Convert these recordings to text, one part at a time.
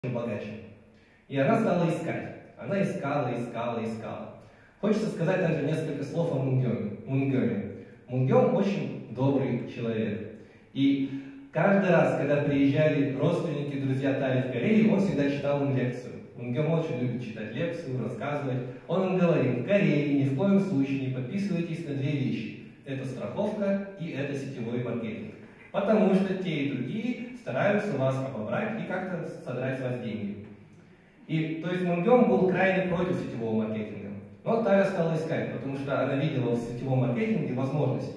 богаче. И она стала искать. Она искала. Хочется сказать также несколько слов о Мунгёме. Мунгём очень добрый человек. И каждый раз, когда приезжали родственники, друзья Тали в Корею, он всегда читал им лекцию. Мунгём очень любит читать лекцию, рассказывать. Он им говорил: в Корее ни в коем случае не подписывайтесь на две вещи. Это страховка и это сетевой маркетинг. Потому что те и другие стараются вас обобрать и как-то содрать с вас деньги. И, то есть Мунгём был крайне против сетевого маркетинга. Но Таля стала искать, потому что она видела в сетевом маркетинге возможности.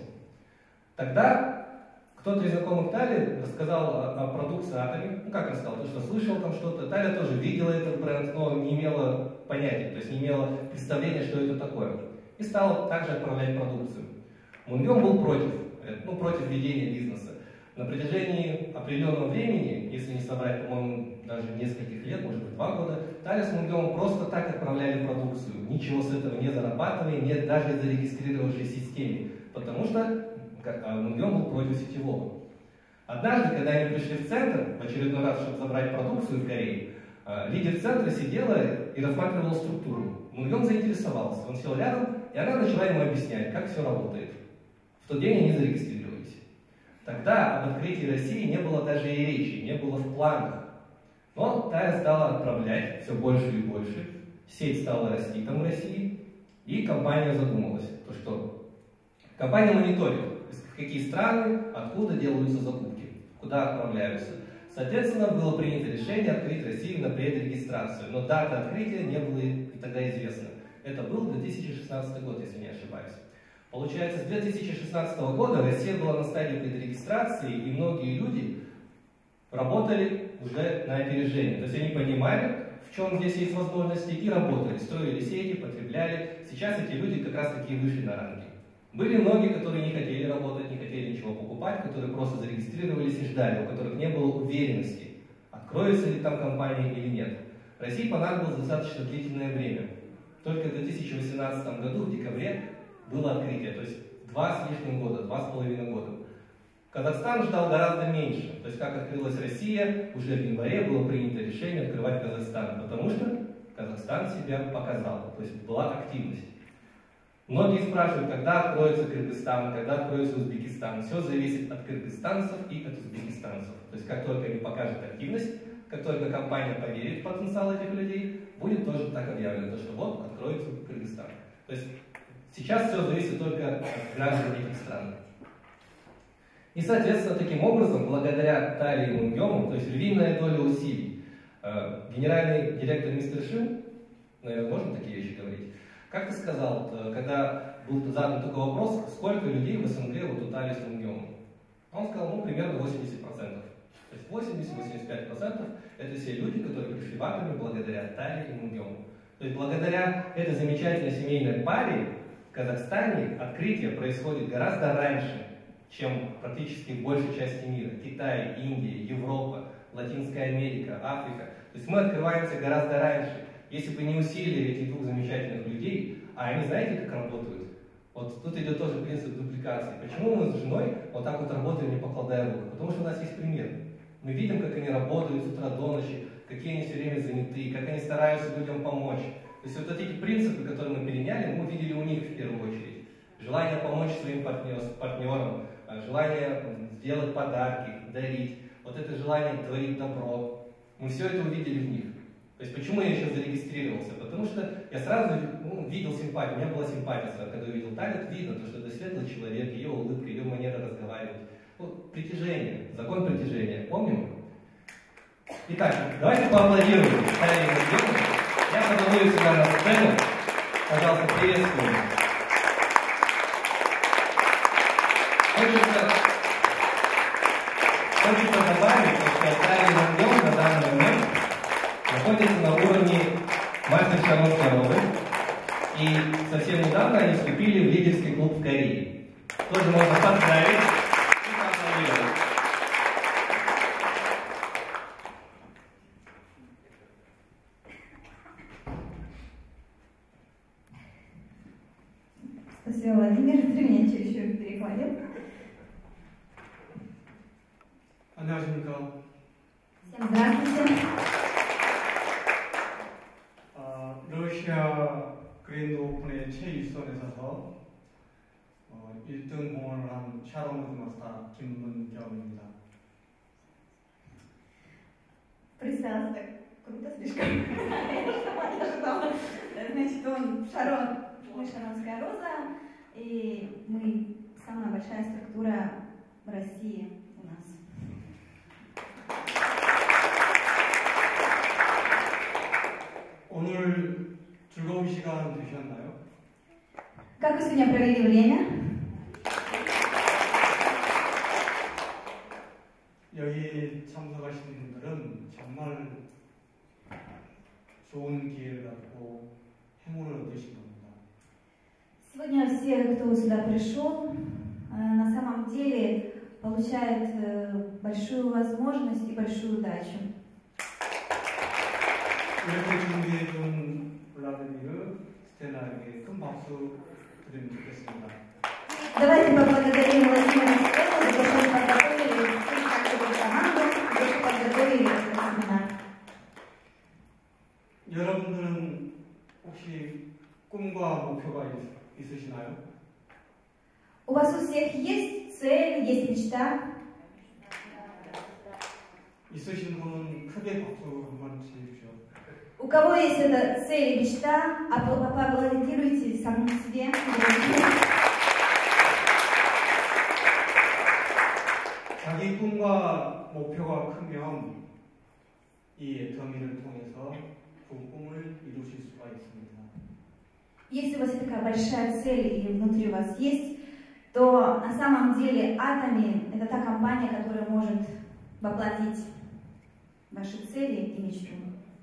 Тогда кто-то из знакомых Тали рассказал о продукции Atomy. Ну как рассказал? То, что слышал там что-то. Таля тоже видела этот бренд, но не имела понятия, то есть не имела представления, что это такое. И стала также отправлять продукцию. Мунгём был против ведения бизнеса. На протяжении определенного времени, если не соврать, по-моему, даже нескольких лет, может быть 2 года, Таля с Мунгёмом просто так отправляли продукцию, ничего с этого не зарабатывая, нет даже зарегистрировавшей системе, потому что Мунгём был против сетевого. Однажды, когда они пришли в центр, в очередной раз, чтобы забрать продукцию в Корее, лидер центра сидела и рассматривала структуру. Мунгём заинтересовался, он сел рядом, и она начала ему объяснять, как все работает. В тот день они зарегистрировались. Тогда об открытии России не было даже и речи, не было в планах. Но Тая стала отправлять все больше и больше, сеть стала расти там в России, и компания задумалась, что компания мониторит, в какие страны, откуда делаются закупки, куда отправляются. Соответственно, было принято решение открыть Россию на предрегистрацию, но дата открытия не была и тогда известна. Это был 2016 год, если не ошибаюсь. Получается, с 2016 года Россия была на стадии предрегистрации, и многие люди работали уже на опережение. То есть они понимали, в чем здесь есть возможности, и работали, строили сети, потребляли. Сейчас эти люди как раз таки вышли на ранги. Были многие, которые не хотели работать, не хотели ничего покупать, которые просто зарегистрировались и ждали, у которых не было уверенности, откроется ли там компания или нет. России понадобилось достаточно длительное время. Только в 2018 году, в декабре, было открытие, то есть 2 с лишним года, 2,5 года. Казахстан ждал гораздо меньше, то есть как открылась Россия, уже в январе было принято решение открывать Казахстан, потому что Казахстан себя показал, то есть была активность. Многие спрашивают, когда откроется Кыргызстан, когда откроется Узбекистан. Все зависит от кыргызстанцев и от узбекистанцев. То есть как только они покажут активность, как только компания поверит в потенциал этих людей, будет тоже так объявлено, что вот откроется Кыргызстан. То есть сейчас все зависит только от граждан этих стран. И, соответственно, таким образом, благодаря Тали и Мунгёму, то есть львиная доля усилий, генеральный директор мистер Шин, наверное, можно такие вещи говорить, как-то сказал, когда был задан такой вопрос, сколько людей в СНГ вот у Тали с Мунгёмом. Он сказал, примерно 80%. То есть 80-85% это все люди, которые пришли в Atomy благодаря Тали и Мунгёму. То есть благодаря этой замечательной семейной паре в Казахстане открытие происходит гораздо раньше, чем практически в большей части мира. Китай, Индия, Европа, Латинская Америка, Африка. То есть мы открываемся гораздо раньше. Если бы не усилия этих 2 замечательных людей, а они знаете, как работают? Вот тут идет тоже принцип дупликации. Почему мы с женой вот так вот работаем, не покладая рук? Потому что у нас есть пример. Мы видим, как они работают с утра до ночи, какие они все время заняты, как они стараются людям помочь. То есть вот эти принципы, которые мы переняли, мы увидели у них в первую очередь. Желание помочь своим партнерам, желание сделать подарки, дарить, вот это желание творить добро. Мы все это увидели в них. То есть почему я еще зарегистрировался? Потому что я сразу видел симпатию, у меня была симпатия сразу, когда увидел Талю, видно, что это светлый человек, ее улыбка, ее манера разговаривать. Притяжение, закон притяжения, помним? Итак, давайте поаплодируем Тале и Мунгёму. Я позову сюда на сцену. Пожалуйста, приветствуем. Хочется добавить, что Таля и Мунгём на данный момент находятся на уровне мастер шаронской роли. И совсем недавно они вступили в лидерский клуб в Корее. Тоже можно поздравить и поаплодировать. Спасибо, Владимир. Ты меня чересчур перехвалил. 안녕하십니까. Всем здравствуйте. 러시아 그랜드 오픈의 최일선에 서서 1등 공헌을 한 샤론 우드마스터 김문경입니다. Представился так круто слишком. Я ожидала. Значит, он Шарон, мы Шаронская роза, и мы самая большая структура в России у нас. 오늘 즐거운 시간 되셨나요? Как вы сегодня провели время? 여기 참석하신 분들은 정말 좋은 기회를 갖고 행운을 얻으신 겁니다. Сегодня все, кто сюда пришел, на самом деле получает большую возможность и большую удачу. 이렇게 준비해준 블라디미르 스텔라에게 큰 박수 드리면 좋겠습니다. Давайте поблагодарим Владимира Стеллу за то, что вы подготовили всю команду, за то, что подготовили этот семинар. 여러분들은 혹시 꿈과 목표가 있으시나요? У вас у всех есть цель, есть мечта? 있으신 분은 크게 박수 한번 치십시오. У кого есть эта цель и мечта, поаплодируйте самому себе. 자기 꿈과 목표가 크면 이 애터미를 통해서 그 꿈을 이루실 수가 있습니다. Если у вас такая большая цель и внутри у вас есть, то на самом деле Atomy — это та компания, которая может воплотить ваши цели и мечту.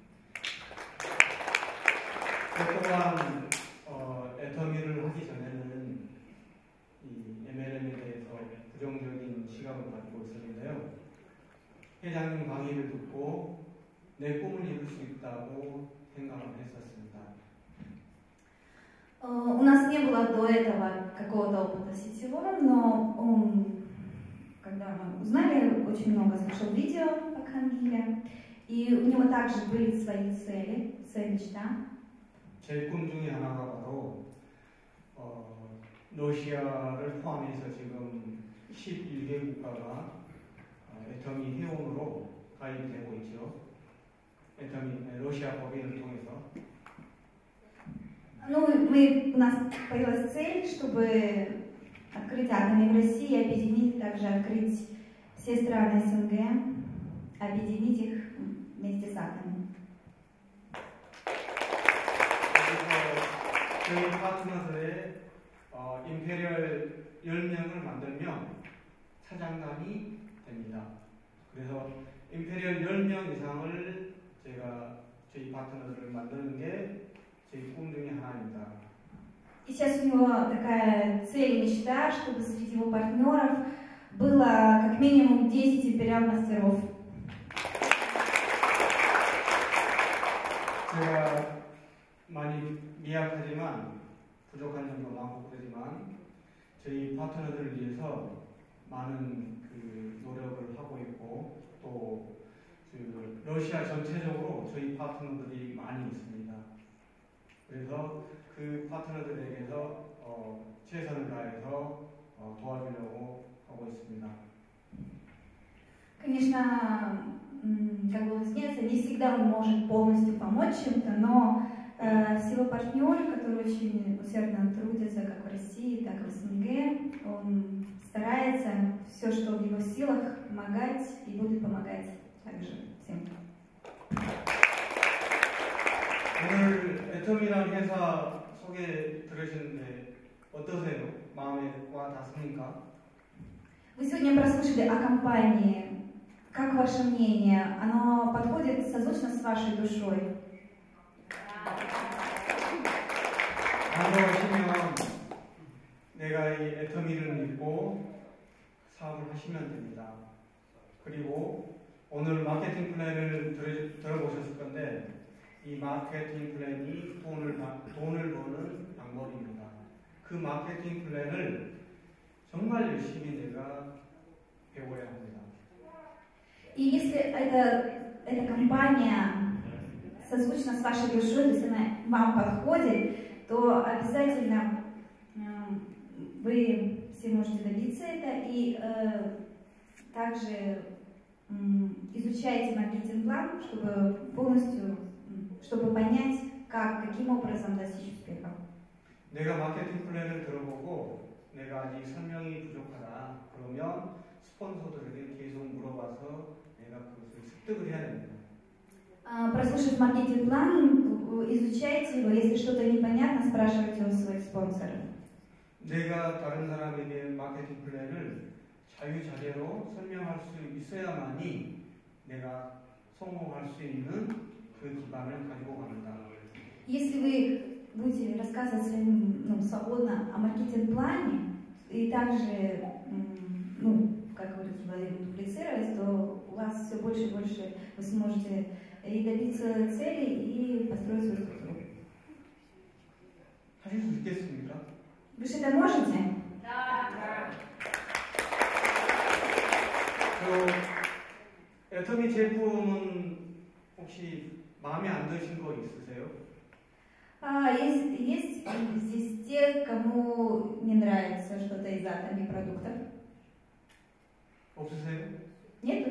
또한 애터미를 하기 전에는 이 MLM에 대해서 부정적인 시각을 가지고 있었는데요. 회장님 강의를 듣고 내 꿈을 이룰 수 있다고 생각을 했었습니다. У нас не было до этого какого-то опыта сетевого, но когда мы узнали, очень много слушал видео о Кангиле, и у него также были свои цели, своя мечта. 제 꿈 중에 하나가 바로 러시아를 포함해서 지금 11개 국가가 애터미 회원으로 가입되고 있죠. 애터미 러시아 법인을 통해서. У нас появилась цель, чтобы открыть Atomy в России, объединить, также открыть все страны СНГ, объединить их вместе с Atomy. 저희 파트너들의 임페리얼 10명을 만들면 차장단이 됩니다. 그래서 임페리얼 10명 이상을 제가 저희 파트너들을 만드는 게 제 꿈 중에 하나입니다. И сейчас у него такая цель и мечта, чтобы среди его партнеров было как минимум 10 империал-мастеров. 제가 많이 미약하지만 부족한 점도 많고 그러지만 저희 파트너들을 위해서 많은 노력을 하고 있고 또 러시아 전체적으로 저희 파트너들이 많이 있습니다. 그래서 그 파트너들에게서 최선을 다해서 도와주려고 하고 있습니다. Конечно, как бы выясняется, не всегда он может полностью помочь чем-то, но все его партнеры, которые очень усердно трудятся как в России, так и в СНГ, он старается все, что в его силах, помогать и будет помогать также всем. 오늘 애터미라는 회사 소개 들으시는데 어떠세요? 마음에 와 닿습니까? Вы сегодня прослушали о компании. Как ваше мнение? Оно подходит созвучно с вашей душой? 반가우시면 내가 이 애터미를 믿고 사업을 하시면 됩니다. 그리고 오늘 마케팅 플랜을 들어보셨을 건데 이 마케팅 플랜이 돈을 버는 방법입니다. 그 마케팅 플랜을 정말 열심히 내가 배워야 합니다. И если эта компания созвучна с с вашей душой, то есть она вам подходит, то обязательно вы все можете добиться это. И также изучайте маркетинг-план, чтобы полностью, чтобы понять, каким образом достичь успеха. 내가 마케팅 플랜을 들어보고 내가 아직 설명이 부족하다. 그러면 스폰서들에게 계속 물어봐서 내가 그것을 습득을 해야 됩니다. Прослушав маркетинг-план, изучайте его. Если что-то непонятно, спрашивайте у своих спонсоров. 내가 다른 사람에게 마케팅 플랜을 자유자재로 설명할 수 있어야만이 내가 성공할 수 있는 그 기반을 가지고 갑니다. Если вы будете рассказывать своим, свободно о маркетинг-плане и также, как говорится, дублицировать, то у вас все больше и больше вы сможете и добиться цели, и построить свою структуру. 하실 수 있겠습니까? Вы же это можете? 그 애터미 제품은 혹시 마음에 안 드신 거 있으세요? Есть здесь те, кому не нравится что-то из атоми продуктов? 없으세요? Нет?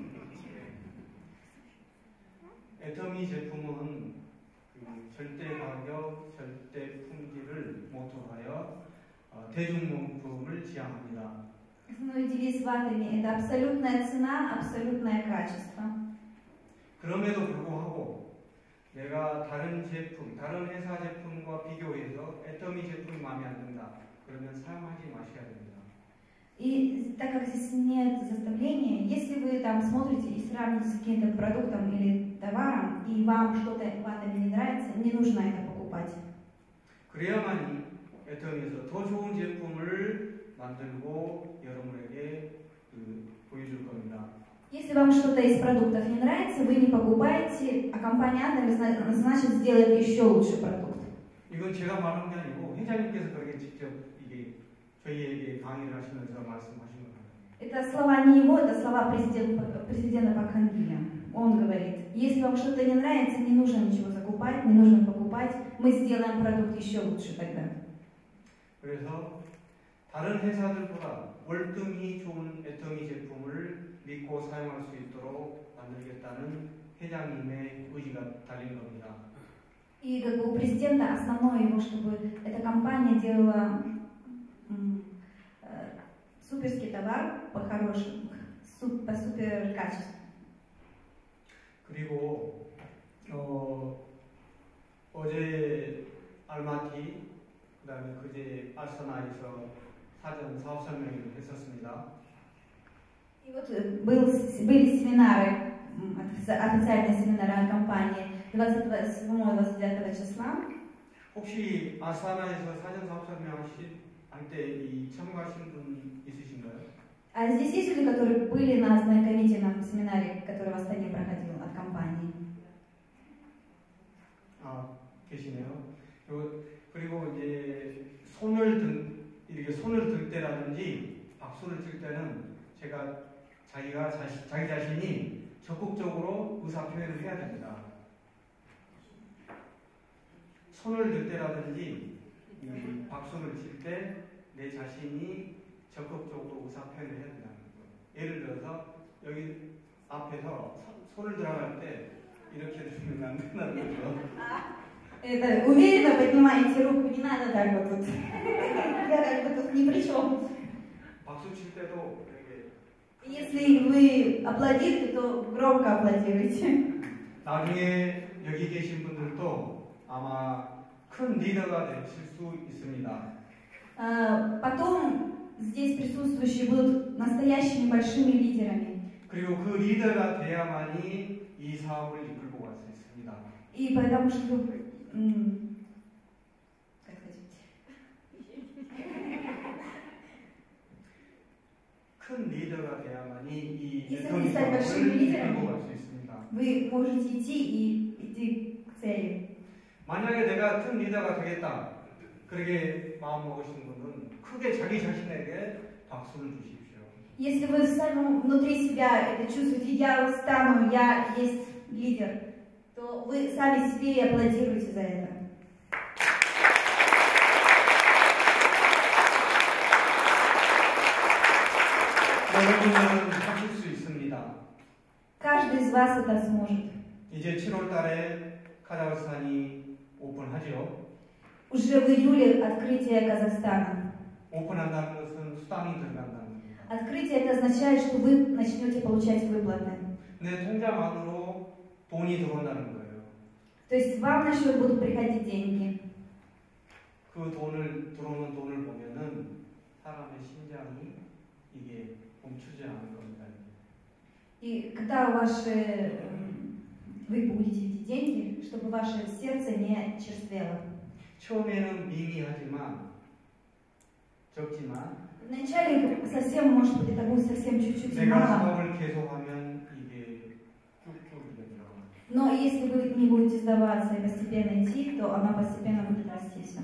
애터미 제품은 절대 가격, 절대 품질을 모토하여 대중용품을 지향합니다. Основной девиз в атоме – это абсолютная цена, абсолютное качество. 그럼에도 불구하고 내가 다른 제품, 다른 회사 제품과 비교해서 애터미 제품이 마음에 안 든다. 그러면 사용하지 마셔야 됩니다. И так как здесь нет заставления, если вы там смотрите и сравните с каким-то продуктом или товаром, и вам что-то в атоме не нравится, не нужно это покупать. 그래야만이 애터미에서 더 좋은 제품을 만들고 여러분에게 보여줄 겁니다. Если вам что-то из продуктов не нравится, вы не покупаете, а компания Атоми, значит, сделает еще лучший продукт. 이건 제가 말한 게 아니고 회장님께서 그렇게 직접 이게 저희에게 강의를 하시면서 말씀하신 겁니다. Это слова не его, это слова президента Пакхангиля. Он говорит, если вам что-то не нравится, не нужно ничего закупать, не нужно покупать, мы сделаем продукт еще лучше тогда. 그래서 다른 회사들보다 월등히 좋은 애터미 제품을 믿고 사용할 수 있도록 만들겠다는 회장님의 의지가 달린 겁니다. И как бы у президента основное его, чтобы эта компания делала суперский товар по хорошему, по супер качеству. 그리고 어제 알마티, 그다음에 그제 아스나에서 사전 사업 설명회를 했었습니다. И вот были семинары, официальные семинары от компании 27-29 числа. 혹시 아스나에서 사전 사업 설명 할 때 참가하신 분 있으신가요? А здесь есть люди, которые были на ознакомительном семинаре, который в Астане проходил от компании? 계시네요. 그리고 이제 이렇게 손을 들 때라든지 박수를 칠 때는 자기 자신이 적극적으로 의사 표현을 해야 됩니다. 손을 들 때라든지 박수를 칠 때 내 자신이 적극적으로 의사 표현을 해야 된다는 거예요. 예를 들어서 여기 앞에서 손을 들어갈 때 이렇게 들으면 안 된다는 거죠. Это уверенно поднимаете руку, не надо так вот тут. Я как бы тут ни при чем. 박수 칠 때도 이렇게. Если вы аплодируете, то громко аплодируйте. 나중에 여기 계신 분들도 아마 큰 리더가 되실 수 있습니다. Потом здесь присутствующие будут настоящими большими лидерами. 그리고 그 리더가 돼야만이 이 사업을 이끌고 갈 수 있습니다. И потому что как сказать? 큰 리더가 돼야만이 이 Если стать большими 이끌고 лидерами, 갈 수 있습니다. вы можете идти к цели. 만약에 내가 큰 리더가 되겠다, 그렇게 마음 먹으시는 분은 크게 자기 자신에게 박수를 주십시오. Если вы сами внутри себя это чувствуете, я стану, я есть лидер, то то вы сами себе и аплодируете за это. 여러분은 하실 수 있습니다. Каждый из вас это сможет. 이제 7월 달에 카자흐스탄이 오픈하죠. Уже в июле открытие Казахстана. 오픈한다는 것은 수당이 들어간다는 겁니다. Открытие это означает, что вы начнете получать выплаты. 내 통장 안으로 돈이 들어온다는 거예요. То есть вам на счет будут приходить деньги. 그 들어오는 돈을 보면은 사람의 심장이 이게 멈추지 않을 겁니다. И когда вы будете видеть деньги, чтобы ваше сердце не черствело. 처음에는 미미하지만 적지만 Вначале совсем, может быть, это будет совсем чуть-чуть и 내가 мало. 사업을 계속하면 이게 쭉쭉 되죠. Но если вы не будете сдаваться и постепенно идти, то она постепенно будет расти все.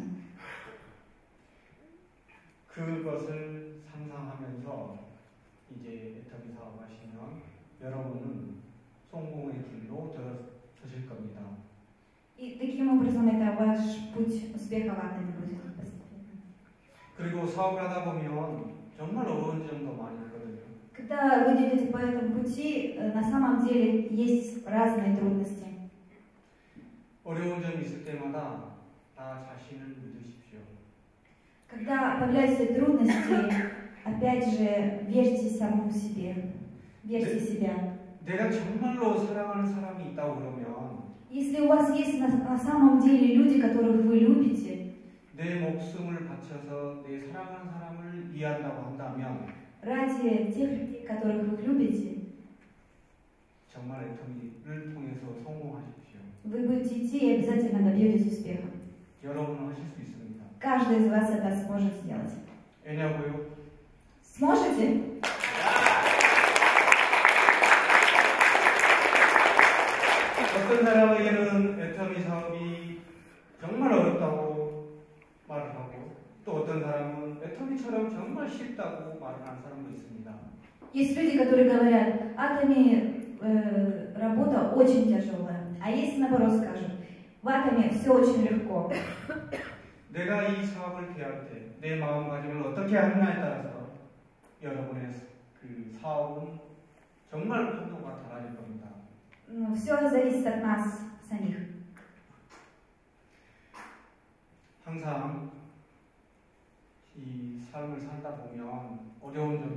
그것을 상상하면서 이제 애터미 사업하시면 여러분은 성공의 길로 들어서실 겁니다. И таким образом это ваш путь успеха в Атоме будет постепенно. 그리고 사업을 하다 보면 정말 어려운 점도 많이 있거든요. Когда вы идете по этому пути, на самом деле есть разные трудности. 어려운 점이 있을 때마다 나 자신을 믿으십시오. Когда появляются трудности, опять же, верьте самому себе. Верьте в себя. 내가 정말로 사랑하는 사람이 있다고 그러면 Если у вас есть на самом деле люди, которых вы любите, 내 목숨을 바쳐서 내 사랑하는 사람을 위한다고 한다면 ради тех людей, которых вы любите, 정말 애터미를 통해서 성공하십시오. вы будете идти и обязательно добьетесь успеха. 여러분은 하실 수 있습니다. Каждый из вас это сможет сделать. 왜냐고요? Сможете? 어떤 사람에게는 애터미 사업이 정말 어렵다고 말을 하고 또 어떤 사람은 애터미처럼 정말 쉽다고 말을 하는 사람도 있습니다. Есть люди, которые говорят, Атоме работа очень тяжелая. А есть наоборот скажут, в Атоме все очень легко. 내가 이 사업을 대할 때 내 마음가짐을 어떻게 하느냐에 따라서 여러분의 그 사업은 정말 판도가 달라질 겁니다. Все зависит от нас самих. 항상 이 삶을 살다 보면 어려운 점